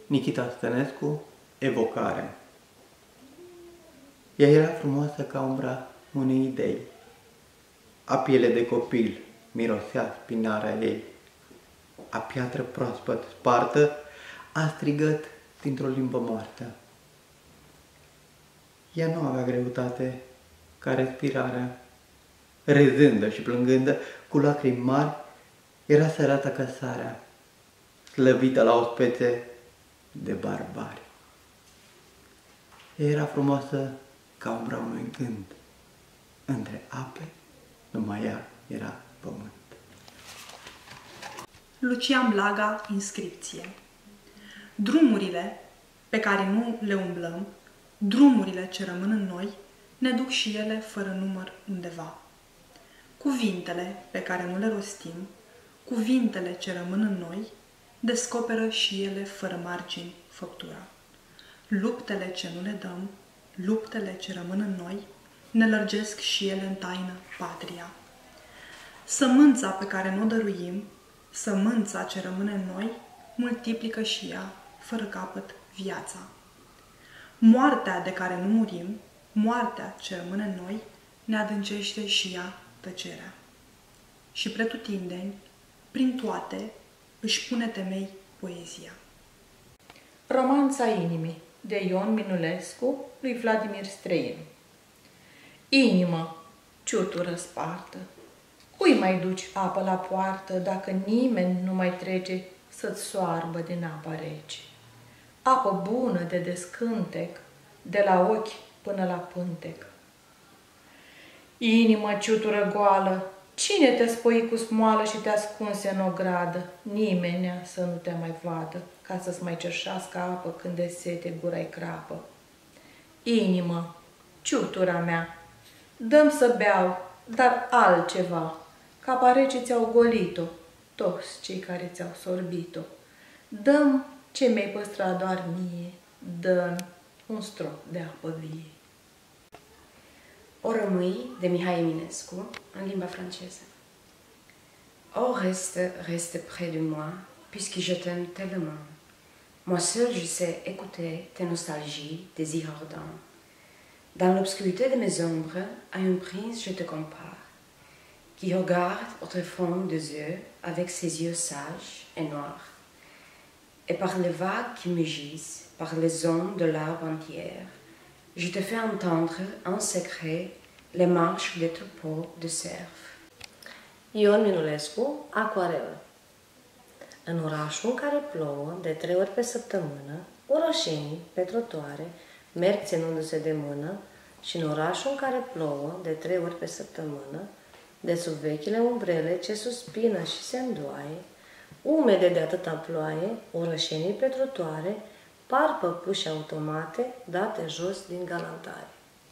Nikita Stănescu, Evocare. Ea era frumoasă ca umbra unei idei. A piele de copil mirosea spinarea ei. A piatră proaspăt spartă a strigăt dintr-o limbă moartă. Ea nu avea greutate ca respirarea. Rezândă și plângândă, cu lacrimi mari, era sărată ca sarea, slăvită la o spețe de barbari. Ea era frumoasă ca umbra unui gând. Între ape, numai ea era pământ. Lucian Blaga, inscripție. Drumurile pe care nu le umblăm, drumurile ce rămân în noi, ne duc și ele fără număr undeva. Cuvintele pe care nu le rostim, cuvintele ce rămân în noi, descoperă și ele fără margini făptura. Luptele ce nu le dăm, luptele ce rămân în noi, ne lărgesc și ele în taină patria. Sămânța pe care nu o dăruim, sămânța ce rămâne în noi, multiplică și ea, fără capăt, viața. Moartea de care nu murim, moartea ce rămâne în noi, ne adâncește și ea tăcerea. Și pretutindeni, prin toate, își pune temei poezia. Romanța inimii, de Ion Minulescu, lui Vladimir Străin. Inimă, ciutură spartă, cui mai duci apă la poartă dacă nimeni nu mai trece să-ți soarbă din apa rece? Apă bună de descântec, de la ochi până la pântec. Inimă, ciutură goală, cine te spoi cu smoală și te ascunse în ogradă? Nimenea să nu te mai vadă, ca să-ți mai cerșească apă când de sete gura-i crapă. Inimă, ciutura mea, dă-mi să beau, dar altceva, că apa rece ți-au golit-o, toți cei care ți-au sorbit-o. Dă-mi ce mi-ai păstrat doar mie, dă-mi un strop de apă vie. O rămâi, de Mihai Eminescu, în limba franceză. Oh, reste, reste près de moi, puisque je t'aime tellement. Moi seul je sais écouter tes nostalgies, désirs ardents. Dans l'obscurité de mes ombres, à un prince je te compare, qui regarde au tréfonds des yeux avec ses yeux sages et noirs. Et par les vagues qui me gisent, par les ondes de l'arbre entière, je te fais entendre en secret les marches des troupeaux de cerfs. Ion Minulescu, Acoarelă. În orașul în care plouă de 3 ori pe săptămână, orășenii pe trotuare merg ținându-se de mână și în orașul în care plouă de 3 ori pe săptămână, de sub vechile umbrele ce suspină și se îndoaie, umede de atâta ploaie, orășenii pe trotuare par păpuși automate date jos din galantare.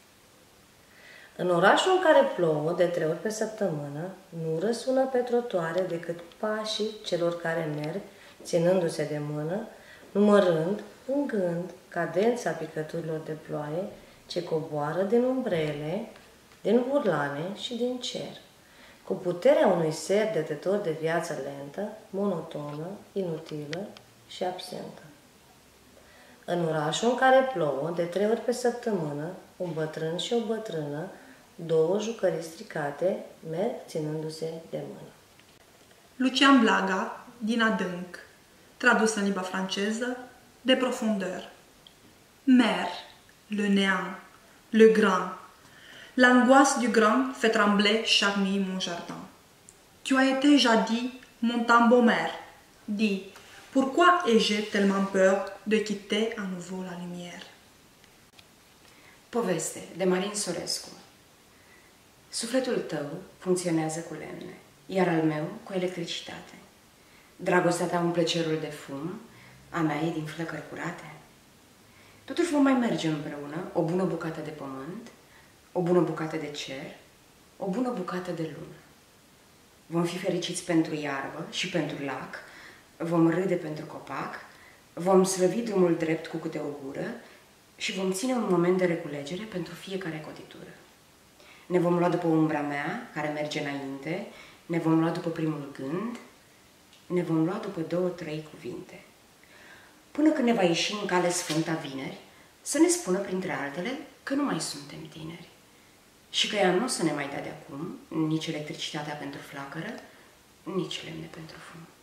În orașul în care plouă de 3 ori pe săptămână, nu răsună pe trotuare decât pașii celor care merg, ținându-se de mână, numărând în gând cadența picăturilor de ploaie ce coboară din umbrele, din burlane și din cer, cu puterea unui ser dătător de viață lentă, monotonă, inutilă și absentă. În orașul în care plouă de 3 ori pe săptămână, un bătrân și o bătrână, 2 jucării stricate, merg ținându-se de mână. Lucian Blaga, din adânc, tradus în limba franceză, de profondeur. Mer, le néant, le grand. L'angoisse du grand fait trembler chaque nuit mon jardin. Tu as été jadis mon tambour-mère. Dis, pourquoi ai-je tellement peur de quitter à nouveau la lumière? Poveste, de Marin Sorescu. Sufletul tău funcționează cu lemne, iar al meu cu electricitate. Dragostea ta umple cerul de fum, a mea e din flăcări curate. Totuși vom mai merge împreună o bună bucată de pământ, o bună bucată de cer, o bună bucată de lună. Vom fi fericiți pentru iarbă și pentru lac, vom râde pentru copac, vom slăvi drumul drept cu câte o gură și vom ține un moment de reculegere pentru fiecare cotitură. Ne vom lua după umbra mea, care merge înainte, ne vom lua după primul gând, ne vom lua după 2-3 cuvinte. până când ne va ieși în cale sfânta vineri, să ne spună, printre altele, că nu mai suntem tineri și că ea nu o să ne mai dea de acum nici electricitatea pentru flacără, nici lemne pentru fum.